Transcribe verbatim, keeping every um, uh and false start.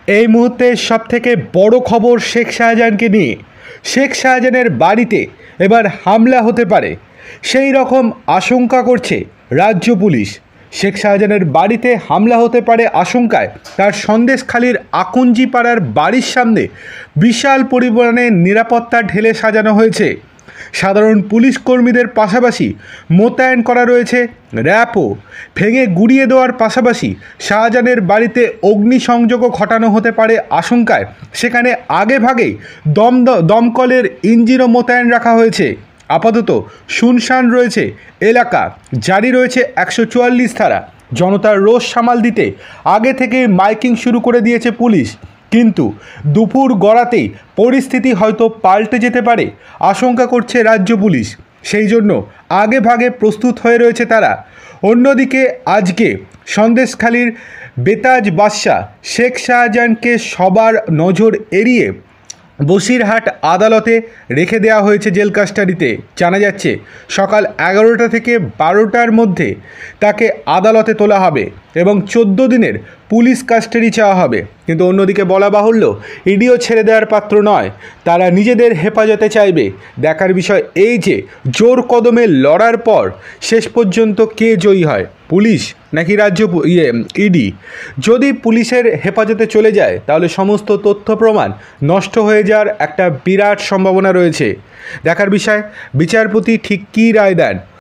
এই মুহূর্তে সবথেকে বড় খবর শেখ শাহজাহানকে নিয়ে। শেখ শাহজাহানের বাড়িতে এবার হামলা হতে পারে, সেই রকম আশঙ্কা করছে রাজ্য পুলিশ। শেখ শাহজাহানের বাড়িতে হামলা হতে পারে আশঙ্কায় তার সন্দেশখালীর আকুঞ্জি পাড়ার বাড়ির সামনে বিশাল পরিমাণে নিরাপত্তা ঢেলে সাজানো হয়েছে। সাধারণ পুলিশ কর্মীদের পাশাপাশি মোতায়েন করা রয়েছে র্যাপও। ভেঙে গুড়িয়ে দেওয়ার পাশাপাশি শাহজাহানের বাড়িতে অগ্নিসংযোগও ঘটানো হতে পারে আশঙ্কায় সেখানে আগে ভাগেই দম দমকলের ইঞ্জিনও মোতায়েন রাখা হয়েছে। আপাতত শুনশান রয়েছে এলাকা, জারি রয়েছে একশো চুয়াল্লিশ ধারা। জনতার রোষ সামাল দিতে আগে থেকে মাইকিং শুরু করে দিয়েছে পুলিশ, কিন্তু দুপুর গড়াতেই পরিস্থিতি হয়তো পাল্টে যেতে পারে আশঙ্কা করছে রাজ্য পুলিশ। সেই জন্য আগে ভাগে প্রস্তুত হয়ে রয়েছে তারা। অন্যদিকে আজকে সন্দেশখালীর বেতাজ বাদশা শেখ শাহজাহানকে সবার নজর এড়িয়ে বসিরহাট আদালতে রেখে দেওয়া হয়েছে জেল কাস্টাডিতে। জানা যাচ্ছে সকাল এগারোটা থেকে বারোটার মধ্যে তাকে আদালতে তোলা হবে এবং চোদ্দো দিনের পুলিশ কাস্টাডি চাওয়া হবে। কিন্তু অন্যদিকে বলা বাহুল্য, ইডিও ছেড়ে দেওয়ার পাত্র নয়, তারা নিজেদের হেফাজতে চাইবে। দেখার বিষয় এই যে জোর কদমে লড়ার পর শেষ পর্যন্ত কে জয়ী হয়, পুলিশ নাকি রাজ্য ইয়ে ইডি। যদি পুলিশের হেফাজতে চলে যায় তাহলে সমস্ত তথ্য প্রমাণ নষ্ট হয়ে যাওয়ার একটা বিরাট সম্ভাবনা রয়েছে। দেখার বিষয় বিচারপতি ঠিক কী রায় দেন।